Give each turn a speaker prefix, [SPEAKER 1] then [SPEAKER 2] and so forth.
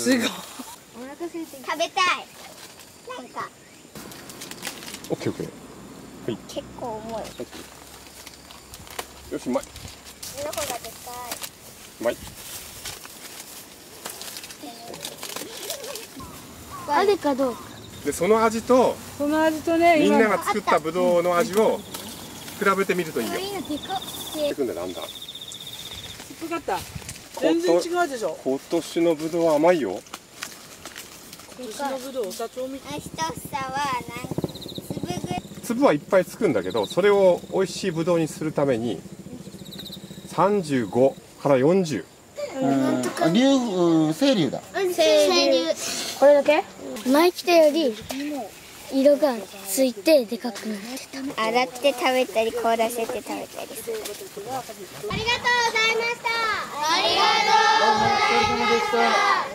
[SPEAKER 1] すごい。
[SPEAKER 2] お腹空いて食べたい。なんか
[SPEAKER 3] オッケーオッケー。はい。
[SPEAKER 2] 結構重い。
[SPEAKER 3] よし、うまい。
[SPEAKER 2] 上の方がでかい。
[SPEAKER 3] うまい。
[SPEAKER 2] あるかどうか。
[SPEAKER 3] で、その味と
[SPEAKER 1] この味とね、
[SPEAKER 3] みんな
[SPEAKER 1] 今
[SPEAKER 3] が作ったぶどうの味を比べてみるといいよ。
[SPEAKER 2] いいのでかっ。
[SPEAKER 3] いくんだなんだ。
[SPEAKER 1] 酸っぱかった。全然違うでしょ。
[SPEAKER 3] 今年のぶどうは甘いよ。
[SPEAKER 1] 今年のぶどうお砂糖みたい。
[SPEAKER 2] 一房は何粒ぐらい。
[SPEAKER 3] 粒はいっぱいつくんだけど、それを美味しいぶどうにするために35から40。
[SPEAKER 4] 清流だ。
[SPEAKER 2] 清流。
[SPEAKER 1] これだけ？
[SPEAKER 5] 前来たより色がついてでかくなってた。
[SPEAKER 2] 洗って食べたり凍らせて食べたりする。ありがとうございました。ありがとうございました。